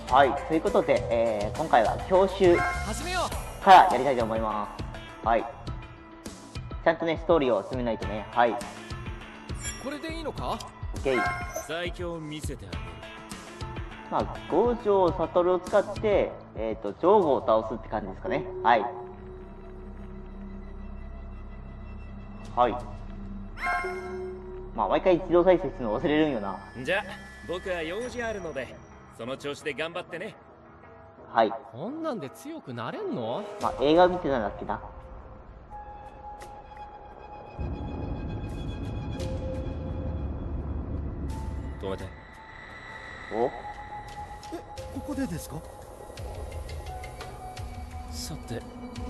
はい、ということで、今回は教習始めようからやりたいと思います。はい。ちゃんとね、ストーリーを進めないとね。はい。 これでいいのか。 OK。 最強を見せてあげる。 まあ、五条悟を使って、ジョーゴを倒すって感じですかね。はい。はい。まあ、毎回自動再生するの忘れるんよな。 じゃあ僕は用事あるのでその調子で頑張ってね。 はい。 こんなんで強くなれんの。 まあ、映画見てたんだっけな。 止めて。 お、 ここでですか。 さて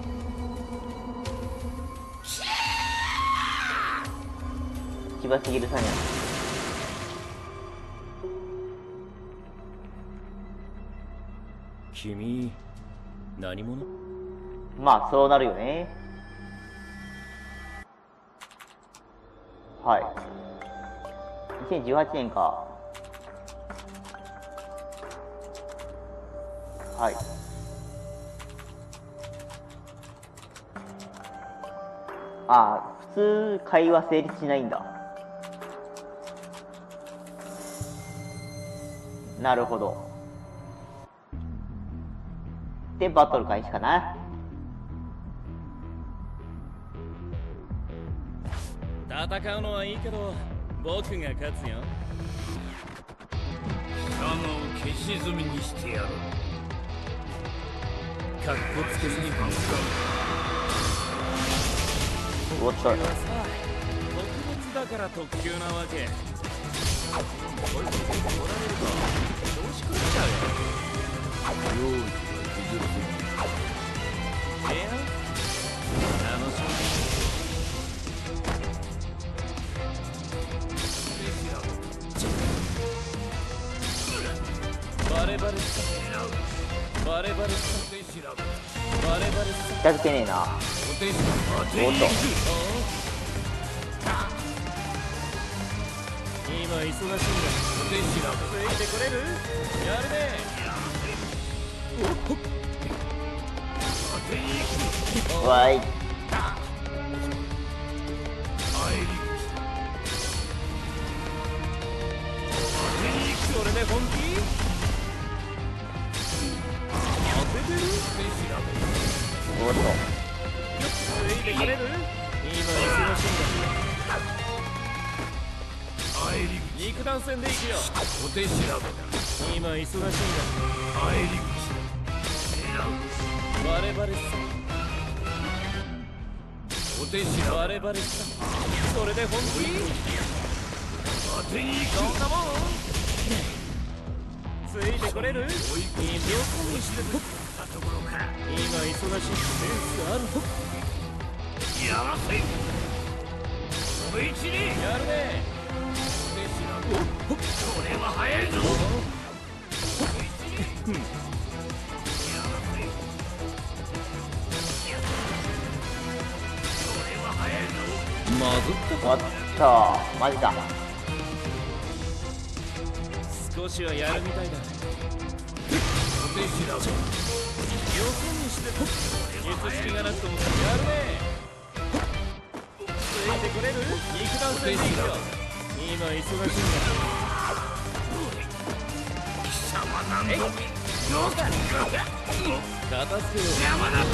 千葉茂さんや。 君何者？ まあ、そうなるよね。はい。2018年か。はい。ああ、普通会話成立しないんだ。なるほど。で、バトル開始かな。 戦うのはいいけど僕が勝つよ。 シャガを消し済みにしてやる。 かっこつけずに反感。 おっと。 さ特別だから特急なわけ。こいつに取られると調子狂っちゃうよ。 用意は譲るぞ。 いや楽しみ。バレバレしたバレバレしたバレバレした。 近づけねえな。おっと。 今忙しいんだ。ついてくれる？やるね。 わい。 それで本気？当ててる？ おっと。 ついてくれる？今忙しいんだ。肉弾戦で行くよ。 お手調べだ。 今忙しいんだ。 帰りバレバレさ。 口。お手調バレバレさ。それで本気？ べ。当てに行く。 そんなもん？ついてこれる？今どこにしてる？ ところか。 今忙しい。センスあると。 やらせ。おいちに。 やるね。 これは早いぞ。 まずったおっと。マジか。 少しはやるみたいだ。 お手調べ。 よそにしてと。術式がなくともやるね。ついてくれる？肉弾戦でいくよ。今忙しいんだ。 貴様なんぞ。 片付けろ。 山田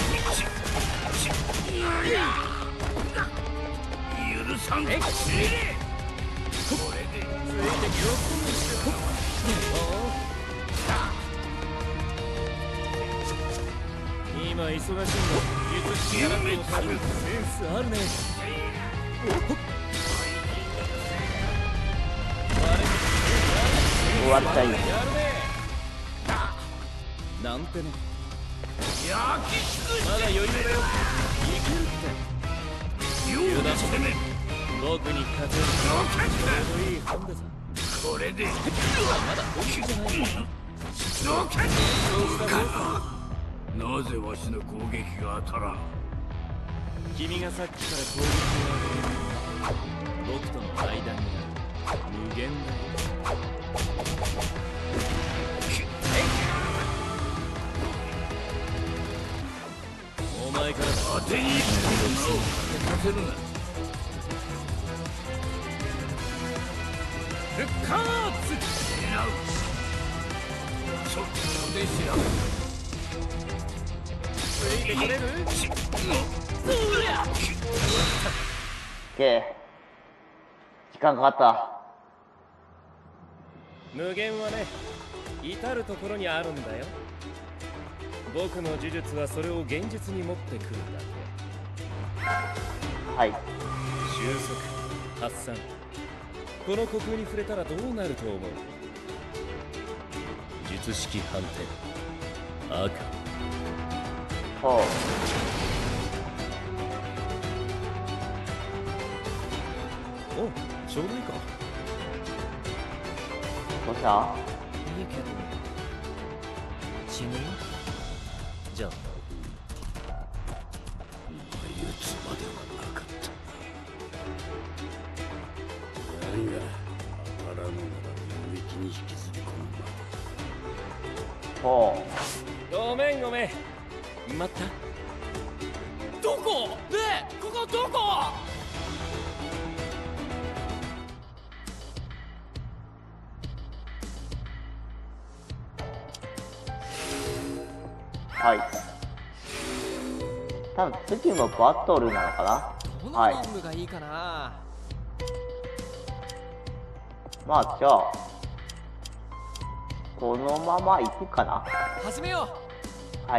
許さん。これで。 ついてよそにしてと。今忙しいんだ。術式がなくてもセンスあるね。 終わったよ。 やるね。なんてね。 焼き尽くしまだ余裕だよ。いけるって。 ようだしてめ。 僕に勝てる。ちょうどいい本だぞ。 これで。 まだ本気じゃない。 ロケッそうしたぞ。 なぜわしの攻撃が当たらん。 君がさっきから攻撃を当てる。僕との間にある無限だよ。 手に馬をさせるな。 復活狙う。ちょっとで調ついてくれる。 OK。時間かかった。 無限はね、至る所にあるんだよ。僕の呪術はそれを現実に持ってくるだはい。 け。収束、発散。この虚空に触れたらどうなると思う？術式反転。赤。 ほう。 お、ちょうどいいか。 どうしたいいけど死ぬよ。じゃあいつまではなかった。何が当たらぬなら領域に引きずり込むほごめんごめん。待った。どこ？ねえ、ここどこ？ う。はい。多分次もバトルなのかな。はい。 どの任務がいいかな。 まあじゃあこのまま行くかな。 始めよはい。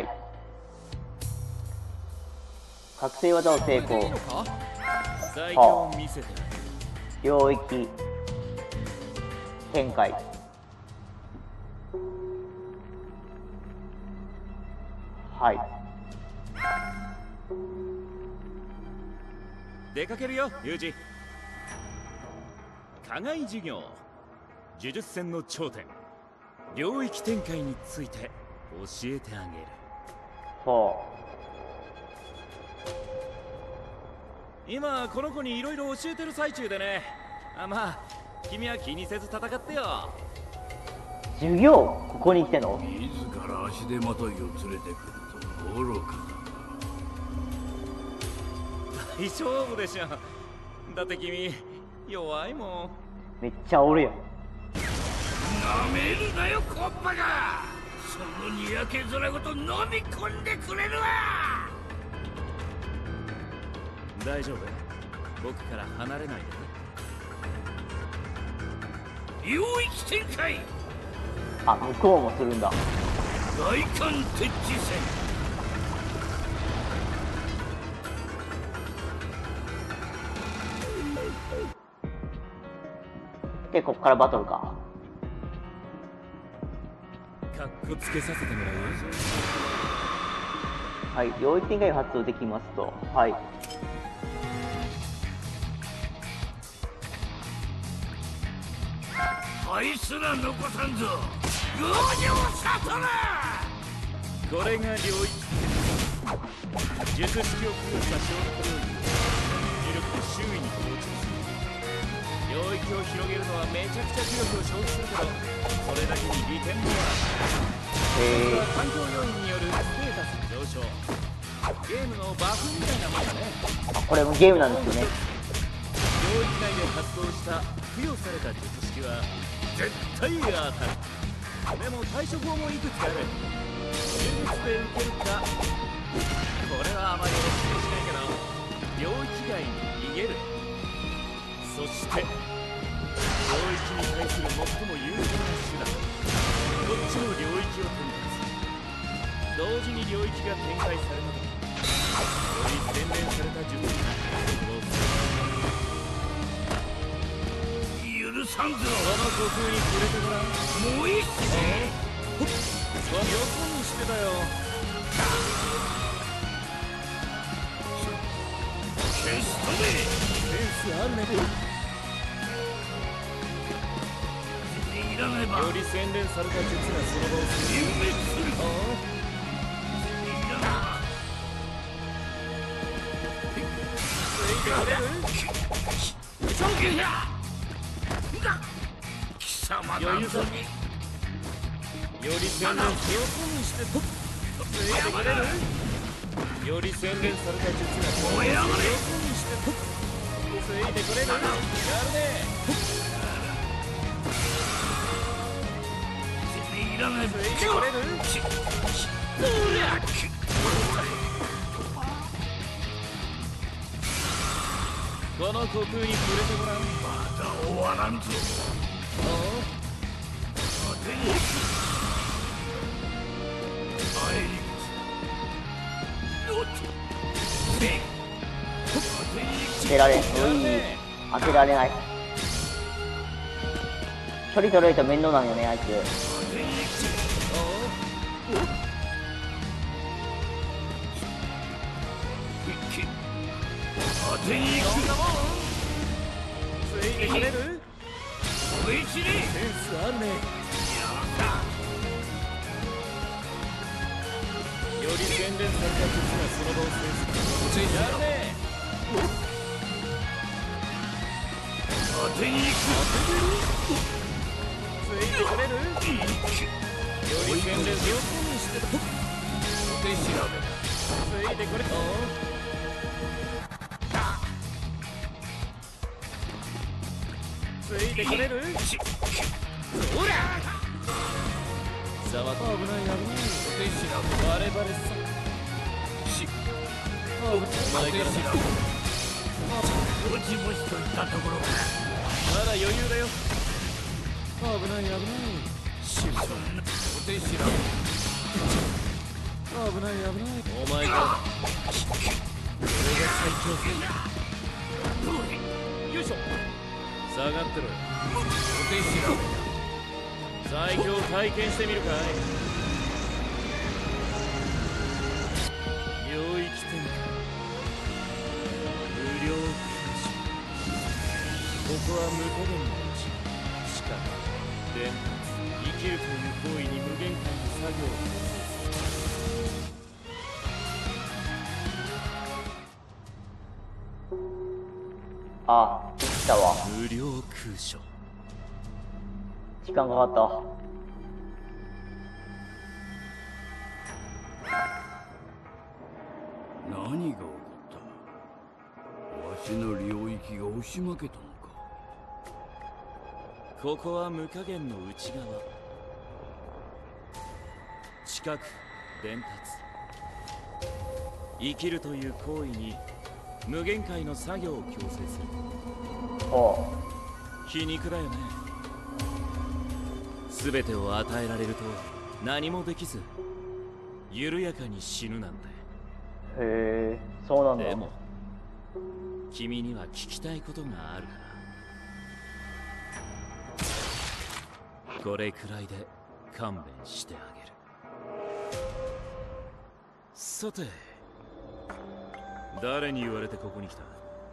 覚醒技をう。 成功これでいいの。か？ 最強を見せて。 領域展開。はい。 出かけるよ、ユージ。課外授業、呪術戦の頂点、領域展開について教えてあげる。 ほ今この子にいろいろ教えてる最中でね。まあ君は気にせず戦ってよ。 う。授業ここに来てんの？ 自ら足手まといを連れてくると愚かだ。 大丈夫でしょ。だって君弱いもん。 めっちゃおるやん。 なめるなよコッパが。そのにやけ面ごと飲み込んでくれるわ。 大丈夫、僕から離れないでね。 領域展開。 あ、向こうもするんだ。 大艦鉄地戦。 でこっからバトルか。 かっこつけさせてもらうよ。 はい。領域展開が発動できますと。はい。 灰すら残さんぞ。ゴージョ悟る。 これが領域術式を付与した小領域を重力で周囲に放置する。領域を広げるのはめちゃくちゃ重力を消費するけど、それだけに利点もある。これは環境要因によるステータス上昇。ゲームのバフみたいなもんだね。 これもゲームなんですよね。 領域内で発動した付与された術式は絶対当たる。でも対処法もいくつかある。呪術で受けるか、これはあまりおすすめしないけど領域外に逃げる。そして領域に対する最も有効な手段、こっちの領域を展開する。同時に領域が展開されたとより洗練された術が発動する。 許さんぞ。 この虚空に触れてごらん。 もういいっすね。 よそにしてたよ。 消し止め。 センスあるね。 いらないばより洗練された術がその場をする。 殲滅する。いらないばついてくれる？ 上下だ。貴様なんぞに。 より洗練しよそにしてと。ついてくれる？ より洗練された術が燃え上がれ。 ついてくれるやるね。 いらない。 ついてくれる。この虚空に触れてごらん。 まだ終わらんぞ。当てに行く。帰り口。おっと。せい。当てに行く。 当てられん。当てられない。距離取れると面倒なんよね、あいつ。 当てに行く。当てに行く。 ついてくれる。 燃え散れ。 センスあるね。より洗練された術がその場を制する。やるね。 当てに行く。 ついてくれる。より洗練された。 手調ついてくれ。ついてくれる。 ほら。 触った。危ない危ない。 手調べ。 バレバレさ。お前からだ。 ぼちぼちといったところか。 まだ余裕だよ。危ない危ない。 そんなお手調べ。 危ない危ない。お前からだ。俺が最強戦。よいしょ。下がってろよ。 お手調べ。 最強体験してみるかい。領域展開。無料空襲。ここは無加減のうち。しかも伝達生きるという行為に無限界の作業をあ、できたわ。 無料空所。 時間かかった。 何が起こった。わしの領域が押し負けたのか。 ここは無加減の内側。近く伝達。生きるという行為に無限界の作業を強制する。 おう。 皮肉だよね。全てを与えられると何もできず緩やかに死ぬなんて。 へえ、そうなんだ。 でも君には聞きたいことがあるから、これくらいで勘弁してあげる。さて、誰に言われてここに来た？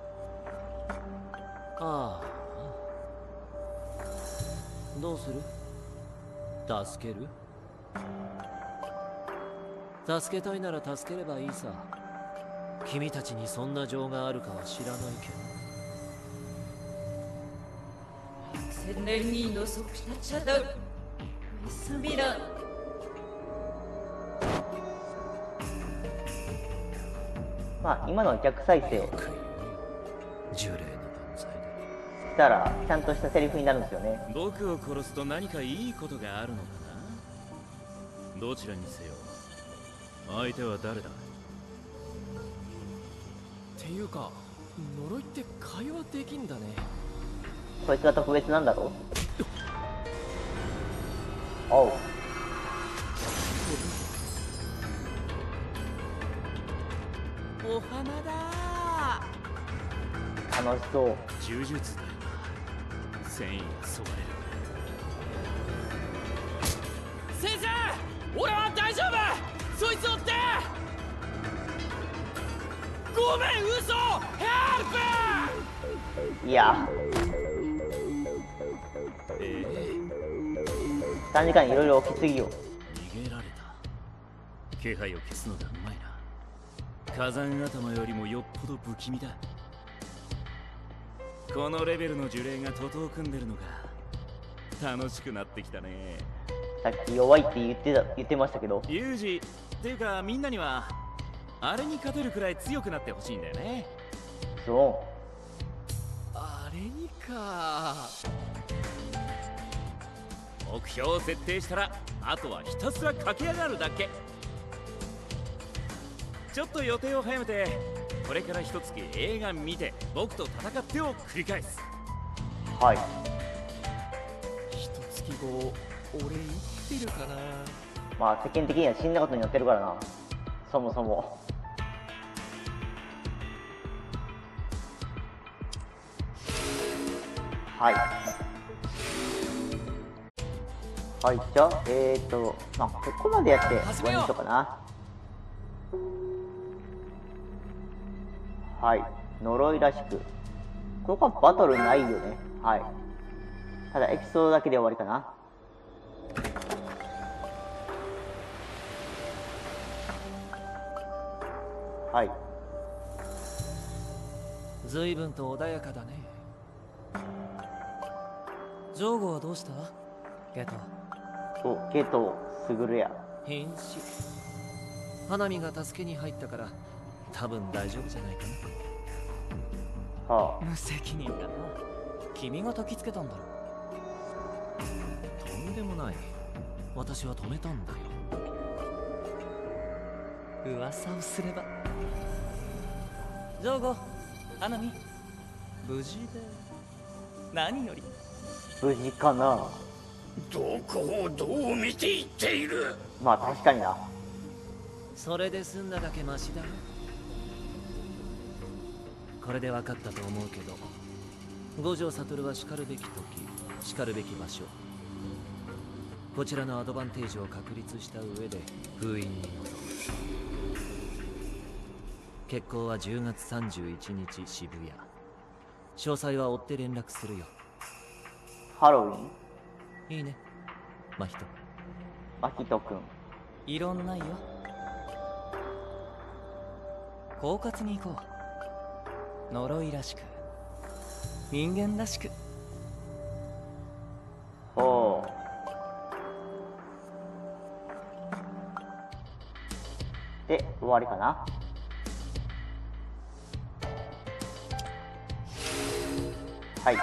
ああ、どうする？助ける？助けたいなら助ければいいさ。君たちにそんな情があるかは知らないけど。 千年にのそくした茶だ。ミサミラ。 まあ今のは逆再生呪霊の断罪で。 したらちゃんとしたセリフになるんですよね。 僕を殺すと何かいいことがあるのかな？どちらにせよ相手は誰だ？ っていうか呪いって会話できんだね。 こいつが特別なんだろう。おう。 お花だ楽しそう。 呪術だよな。繊維がそがれる。 先生、俺は大丈夫。そいつを追って。ごめん、嘘。ヘルプ。 いや短時間にいろいろ起きすぎよ。 逃げられた。気配を消すのがうまいな。火山頭よりもよっぽど不気味だ。このレベルの呪霊が徒党を組んでるのが楽しくなってきたね。 さっき弱いって言ってましたけど。 ユージっていうかみんなにはあれに勝てるくらい強くなってほしいんだよね。 そあれにか。目標を設定したらあとはひたすら駆け上がるだけ。ちょっと予定を早めて、これから一月映画見て僕と戦ってを繰り返す。 う。はい。 一月後俺生きてるかな。 まあ世間的には死んだことになってるからな、そもそも。はいはい。じゃあまあここまでやって終わりにしようかな。はい。呪いらしく、ここはバトルないよね。はい。ただエピソードだけで終わりかな。はい。 随分と穏やかだね。ジョーゴはどうしたゲト。 お、ゲトスグルや。 瀕死。花見が助けに入ったから多分大丈夫じゃないかな。 は無責任だな。君が焚きつけたんだろ。とんでもない。私は止めたんだよ。噂をすれば。ジョーゴ、花見、無事で何より。 あ、無事かな。 どこをどう見ていっている。 まあ確かにな。 それで済んだだけマシだろ。これで分かったと思うけど、五条悟はしかるべき時、しかるべき場所、こちらのアドバンテージを確立した上で封印に臨む。決行は10月31日渋谷。詳細は追って連絡するよ。 ハロウィン。 いいね、マヒト。 マヒトくん。 いろんないよ。狡猾に行こう。呪いらしく、人間らしく。 ほう。で、終わりかな。はい。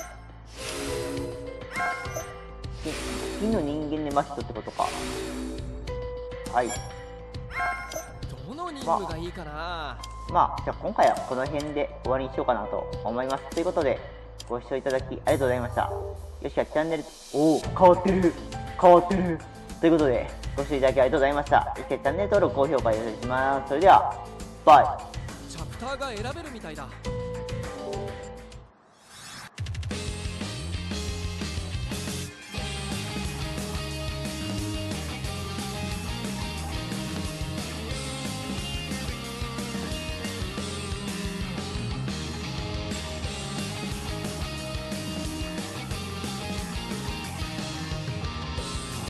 金の人間でマヒトってことか。はい。 どの任務がいいかな。 まあ、じゃあ今回はこの辺で終わりにしようかなと思います。ということで、ご視聴いただきありがとうございました。よし、チャンネル、おお、変わってる変わってるということで、ご視聴いただきありがとうございました。よし、チャンネル登録、高評価お願いします。それでは、バイ。 チャプターが選べるみたいだ。